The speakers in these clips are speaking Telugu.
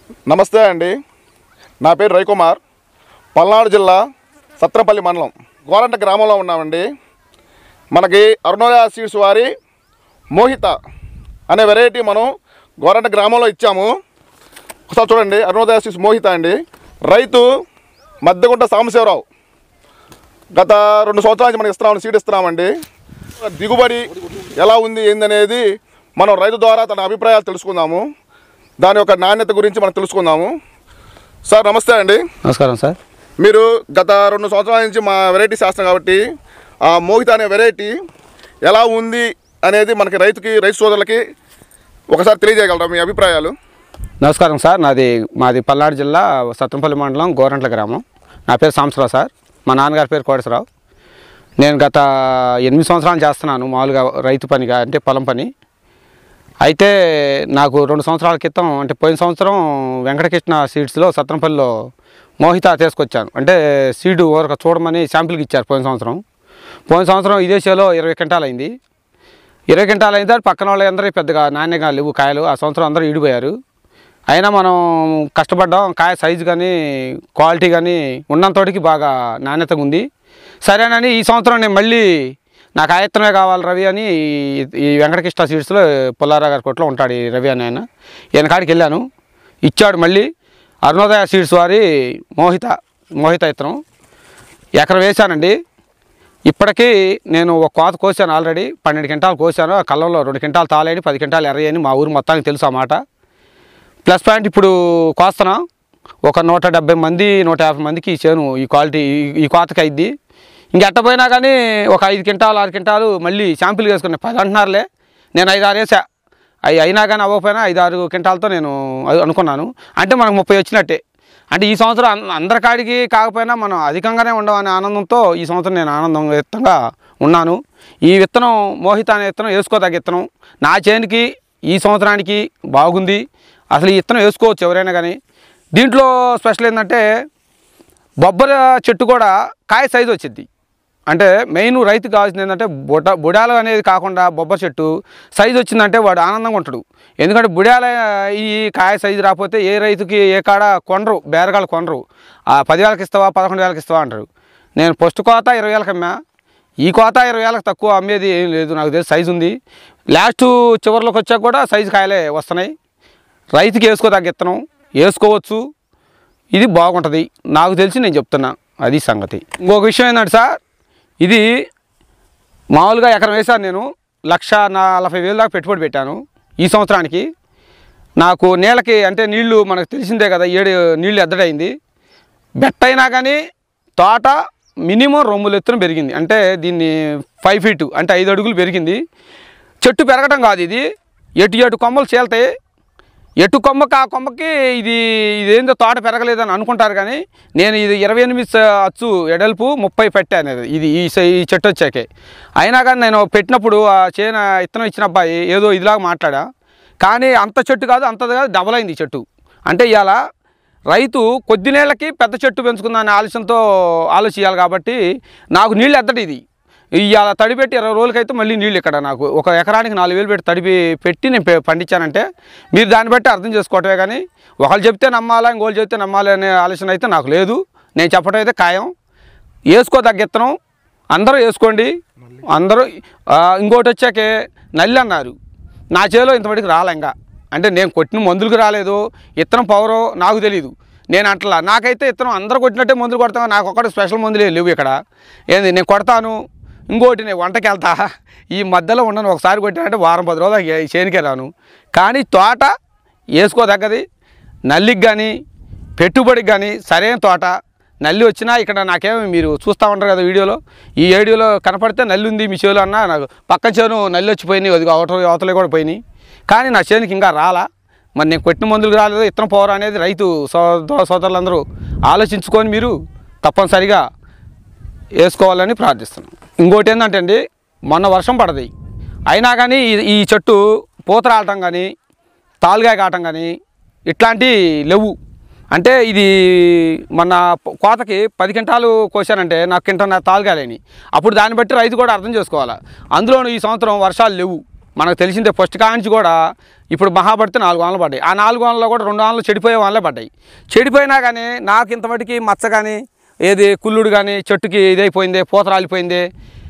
నమస్తే అండి, నా పేరు రవికుమార్. పల్నాడు జిల్లా సత్రంపల్లి మండలం గోరంట గ్రామంలో ఉన్నామండి. మనకి అరుణోదయ సీడ్స్ వారి మోహిత అనే వెరైటీ మనం గోరంట గ్రామంలో ఇచ్చాము. ఒకసారి చూడండి, అరుణోదయ సీడ్స్ మోహిత అండి. రైతు మద్దెగుంట సాంబశివరావు. గత 2 సంవత్సరాల నుంచి మనం ఇస్తున్నాం, సీడ్ ఇస్తున్నామండి. దిగుబడి ఎలా ఉంది ఏందనేది మనం రైతు ద్వారా తన అభిప్రాయాలు తెలుసుకుందాము. దాని యొక్క నాణ్యత గురించి మనం తెలుసుకుందాము. సార్ నమస్తే అండి. నమస్కారం సార్. మీరు గత 2 సంవత్సరాల నుంచి మా వెరైటీ చేస్తున్నాం కాబట్టి ఆ మోహిత అనే వెరైటీ ఎలా ఉంది అనేది మనకి రైతు సోదరులకి ఒకసారి తెలియజేయగలరా మీ అభిప్రాయాలు? నమస్కారం సార్. మాది పల్నాడు జిల్లా సత్రంపల్లి మండలం గోరంట్ల గ్రామం. నా పేరు సాంబశివరావు సార్. మా నాన్నగారి పేరు కోటేశ్వరరావు. నేను గత 8 సంవత్సరాలు చేస్తున్నాను మామూలుగా రైతు పనిగా, అంటే పొలం పని. అయితే నాకు 2 సంవత్సరాల క్రితం, అంటే పోయిన సంవత్సరం వెంకటకృష్ణ సీడ్స్లో సత్రంపల్లిలో మోహిత తీసుకొచ్చాను. అంటే సీడు ఊరక చూడమని శాంపిల్కి ఇచ్చారు. పోయిన సంవత్సరం ఇదే చేలో 20 క్వింటాలు అయింది. 20 క్వింటాలు అయిన తర్వాత పక్కన వాళ్ళు అందరూ పెద్దగా నాణ్యంగా లేవు కాయలు. ఆ సంవత్సరం అందరూ ఈడిపోయారు. అయినా మనం కష్టపడ్డాం. కాయ సైజు కానీ క్వాలిటీ కానీ ఉన్నంతోటికి బాగా నాణ్యతగా ఉంది. సరేనని ఈ సంవత్సరం నేను మళ్ళీ నాకు ఆయత్తమే కావాలి రవి అని ఈ వెంకటకృష్ణ సీడ్స్లో పుల్లారావు గారి కొట్లో ఉంటాడు ఈ రవి అని ఈయన కాడికి వెళ్ళాను. ఇచ్చాడు మళ్ళీ అరుణోదయ సీడ్స్ వారి మోహిత ఇత్తనం ఎకరం వేశానండి. ఇప్పటికీ నేను ఒక కోత కోసాను, ఆల్రెడీ 12 క్వింటాలు కోసాను. ఆ కళ్ళంలో 2 క్వింటాలు తాలేని 10 క్వింటాలు ఎర్రయ్యని మా ఊరు మొత్తానికి తెలుసు ఆ మాట. ప్లస్ పాయింట్ ఇప్పుడు కోస్తున్నాం. ఒక 170 మంది 150 మందికి ఈ చేను ఈ క్వాలిటీ ఈ కోతకి అయింది. ఇంకెట్ట పోయినా కానీ ఒక 5 క్వింటాలు 6 క్వింటాలు మళ్ళీ శాంపిల్ వేసుకున్నాను. 10 అంటున్నారులే, నేను 5-6 వేసా. అవి అయినా కానీ అవ్వకపోయినా 5-6 క్వింటాలతో నేను అనుకున్నాను. అంటే మనకు 30 వచ్చినట్టే. అంటే ఈ సంవత్సరం అందరికాడికి కాకపోయినా మనం అధికంగానే ఉండవనే ఆనందంతో ఈ సంవత్సరం నేను ఆనందంగా ఉన్నాను. ఈ విత్తనం మోహిత అనే విత్తనం వేసుకోదగ్గ విత్తనం. నా చేనుకి ఈ సంవత్సరానికి బాగుంది. అసలు ఈ విత్తనం వేసుకోవచ్చు ఎవరైనా కానీ. దీంట్లో స్పెషల్ ఏంటంటే బొబ్బర చెట్టు కూడా కాయ సైజు వచ్చింది. అంటే మెయిన్ రైతుకు కావాల్సింది ఏంటంటే బుడాలు అనేది కాకుండా బొబ్బర చెట్టు సైజు వచ్చిందంటే వాడు ఆనందంగా ఉంటాడు. ఎందుకంటే బుడాల ఈ కాయ సైజు రాకపోతే ఏ రైతుకి ఏ కాడ కొనరు, బేరగాళ్ళు కొనరు. 10,000కి ఇస్తావా 11,000కి ఇస్తావా అంటారు. నేను ఫస్ట్ కోత 20,000కి అమ్మా. ఈ కోత 20,000కి తక్కువ అమ్మేది ఏం లేదు. నాకు తెలిసి సైజు ఉంది. లాస్ట్ చివరిలోకి వచ్చాక కూడా సైజు కాయలే వస్తున్నాయి. రైతుకి వేసుకోదగ్గ విత్తనం, వేసుకోవచ్చు. ఇది బాగుంటుంది నాకు తెలిసి, నేను చెప్తున్నా. అది సంగతి. ఇంకొక విషయం ఏంటంటే సార్, ఇది మామూలుగా ఎకరం వేసాను నేను. 1,40,000 దాకా పెట్టుబడి పెట్టాను. ఈ సంవత్సరానికి నాకు నీళ్ళకి, అంటే నీళ్లు మనకు తెలిసిందే కదా, 7 నీళ్ళు ఎద్దడైంది. బెట్టయినా కానీ తోట మినిమం 2 ఎత్తున పెరిగింది. అంటే దీన్ని 5 ఫీట్ అంటే 5 అడుగులు పెరిగింది. చెట్టు పెరగటం కాదు, ఇది ఎటు కొమ్మలు చీల్తాయి. ఎటు కొమ్మకి ఆ కొమ్మకి ఇదేందో తోట పెరగలేదని అనుకుంటారు. కానీ నేను ఇది 28 అచ్చు ఎడల్పు 30 పెట్టాను. ఇది ఈ చెట్టు వచ్చాకే. అయినా కానీ నేను పెట్టినప్పుడు ఆ చేను ఇత్తనం ఇచ్చిన అబ్బాయి ఏదో ఇదిలాగా మాట్లాడా. కానీ అంత చెట్టు కాదు, అంతది కాదు, డబల్ అయింది చెట్టు. అంటే ఇవాళ రైతు కొద్ది నీళ్ళకి పెద్ద చెట్టు పెంచుకుందానే ఆలోచనతో ఆలోచించాలి. కాబట్టి నాకు నీళ్ళు ఎద్దటి ఇది ఇవాళ తడిపెట్టి 20 రోజులకైతే మళ్ళీ నీళ్ళు ఇక్కడ నాకు ఒక ఎకరానికి 4,000 పెట్టి పెట్టి నేను పండించానంటే మీరు దాన్ని బట్టి అర్థం చేసుకోవటమే. కానీ ఒకళ్ళు చెప్తే నమ్మాలా, ఇంకోళ్ళు చెప్తే నమ్మాలి అనే ఆలోచన అయితే నాకు లేదు. నేను చెప్పడం అయితే ఖాయం. వేసుకోదగ్గ విత్తనం అందరూ వేసుకోండి. అందరూ ఇంకోటి వచ్చాకే నల్లి అన్నారు. నా చేలో ఇంతవరకు రాలేంగా. అంటే నేను కొట్టిన మందులకు రాలేదు, విత్తనం పవరో నాకు తెలీదు. నేను అట్లా నాకైతే విత్తనం అందరూ కొట్టినట్టే మందులు కొడతాను. నాకు ఒక్కటి స్పెషల్ మందులే లేవు ఇక్కడ. ఏంది నేను కొడతాను. ఇంకోటి నేను వంటకి వెళ్తా, ఈ మధ్యలో ఉండను. ఒకసారి కొట్టానంటే వారం 10 రోజులు చేనుకే రాను. కానీ తోట వేసుకోదగ్గది. నల్లికి కానీ పెట్టుబడికి కానీ సరైన తోట. నల్లి వచ్చినా ఇక్కడ నాకేమో మీరు చూస్తూ ఉంటారు కదా ఈ వీడియోలో కనపడితే నల్లి ఉంది మీ చేలో అన్నా, నాకు పక్కన చేను నల్లి వచ్చిపోయినాయి, అది అవతలే కూడా పోయినాయి. కానీ నా చేనుకి ఇంకా రాలా. మరి నేను కొట్టిన మందులకు రాలేదు. ఇత్తనం పవర్ అనేది రైతు సోదరులందరూ ఆలోచించుకొని మీరు తప్పనిసరిగా వేసుకోవాలని ప్రార్థిస్తున్నాను. ఇంకోటి ఏంటంటే అండి, మొన్న వర్షం పడది, అయినా కానీ ఈ చెట్టు పూత రావటం కానీ తాలుగాయ కావటం కానీ ఇట్లాంటివి లేవు. అంటే ఇది మన కోతకి 10 క్వింటాలు కోసానంటే నాకు క్వింటల్ తాలుగాయలేని. అప్పుడు దాన్ని బట్టి రైతు కూడా అర్థం చేసుకోవాలి. అందులోనూ ఈ సంవత్సరం వర్షాలు లేవు. మనకు తెలిసిందే ఫస్ట్ కాంచి కూడా ఇప్పుడు మహాపడితే 4 వానలు పడ్డాయి. ఆ 4 వానల్లో కూడా 2 వానలు చెడిపోయే వానలే పడ్డాయి. చెడిపోయినా కానీ నాకు ఇంతమటికి మచ్చ కానీ ఏది కుళ్ళుడు కానీ చెట్టుకి ఇదైపోయింది, పూత రాలిపోయింది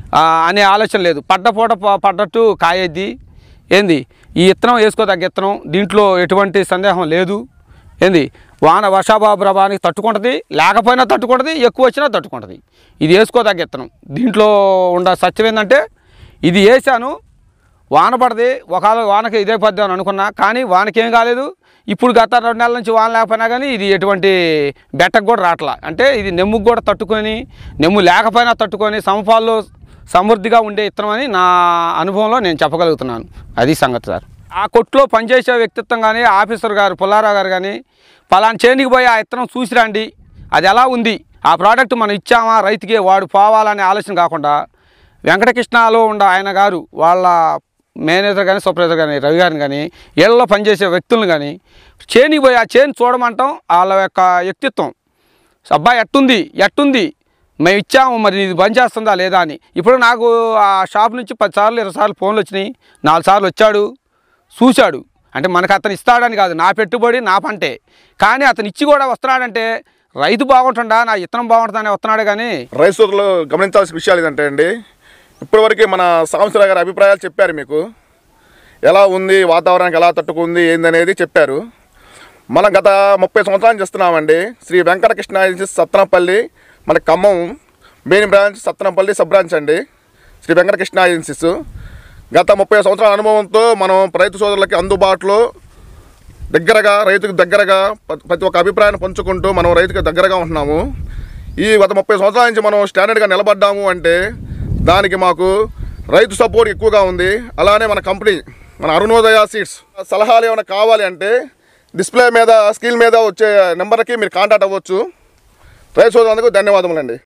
అనే ఆలోచన లేదు. పడ్డ పూట పడ్డట్టు కాయద్ది. ఏంది ఈ విత్తనం వేసుకోదగ్గ విత్తనం, దీంట్లో ఎటువంటి సందేహం లేదు. ఏంది వర్షాభావానికి తట్టుకుంటుంది, లేకపోయినా తట్టుకుంటుంది, ఎక్కువ వచ్చినా తట్టుకుంటుంది. ఇది వేసుకోదగ్గ విత్తనం. దీంట్లో ఉండ సత్యం ఏంటంటే ఇది వేసాను, వాన పడది, ఒకవేళ వానకి ఇదే పద్దాం అని అనుకున్నా, కానీ వానకేం కాలేదు. ఇప్పుడు గత 2 నెలల నుంచి వాన లేకపోయినా కానీ ఇది ఎటువంటి బెట్టకు కూడా రావట్లా. అంటే ఇది నెమ్ముకు కూడా తట్టుకొని, నెమ్ము లేకపోయినా తట్టుకొని సమపాల్లో సమృద్ధిగా ఉండే విత్తనం అని నా అనుభవంలో నేను చెప్పగలుగుతున్నాను. అది సంగతి సార్. ఆ కొట్లో పనిచేసే వ్యక్తిత్వం కానీ ఆఫీసర్ గారు పుల్లారావు గారు కానీ పలానా చేనికి పోయి ఆ విత్తనం చూసి రండి, అది ఎలా ఉంది, ఆ ప్రోడక్ట్ మనం ఇచ్చామా రైతుకి వాడు పోవాలనే ఆలోచన కాకుండా వెంకటకృష్ణలో ఉన్న ఆయన గారు వాళ్ళ మేనేజర్ కానీ సూపర్వైజర్ కానీ రవి గారిని కానీ ఇళ్లలో పనిచేసే వ్యక్తులను కానీ చేనికి పోయి ఆ చేను చూడమంటాం. వాళ్ళ యొక్క వ్యక్తిత్వం, అబ్బాయి ఎట్టుంది మేము ఇచ్చాము, మరి ఇది బంద్ చేస్తుందా లేదా అని. ఇప్పుడు నాకు ఆ షాప్ నుంచి 10 సార్లు 20 సార్లు ఫోన్లు వచ్చినాయి. 4 సార్లు వచ్చాడు, చూశాడు. అంటే మనకు అతను ఇస్తాడని కాదు, నా పెట్టుబడి నా పంటే, కానీ అతను ఇచ్చి కూడా వస్తున్నాడంటే రైతు బాగుంటుందా, నా విత్తనం బాగుంటుందని వస్తున్నాడు. కానీ రైతు సోదరులు గమనించాల్సిన విషయాలు ఏంటంటే అండి, ఇప్పటివరకు మన సాంబశివరావు గారి అభిప్రాయాలు చెప్పారు. మీకు ఎలా ఉంది, వాతావరణానికి ఎలా తట్టుకుంది ఏందనేది చెప్పారు. మనం గత 30 సంవత్సరాలు చేస్తున్నామండి. శ్రీ వెంకటకృష్ణ ఏజెన్సీస్ సత్తెనపల్లి, మన Khammam main branch, Sattenapalli sub branch అండి శ్రీ వెంకటకృష్ణ ఏజెన్సీస్. గత 30 సంవత్సరాల అనుభవంతో మనం రైతు సోదరులకి అందుబాటులో దగ్గరగా, రైతుకు దగ్గరగా ప్రతి ఒక్క అభిప్రాయాన్ని పంచుకుంటూ మనం రైతుకి దగ్గరగా ఉంటున్నాము. ఈ గత 30 సంవత్సరాల నుంచి మనం స్టాండర్డ్గా నిలబడ్డాము అంటే దానికి మాకు రైతు సపోర్ట్ ఎక్కువగా ఉంది. అలానే మన కంపెనీ, మన అరుణోదయ సీడ్స్ సలహాలు ఏమైనా కావాలి అంటే డిస్ప్లే మీద, స్క్రీన్ మీద వచ్చే నెంబర్కి మీరు కాంటాక్ట్ అవ్వచ్చు. రైతు సోదరులందరికీ ధన్యవాదములండి.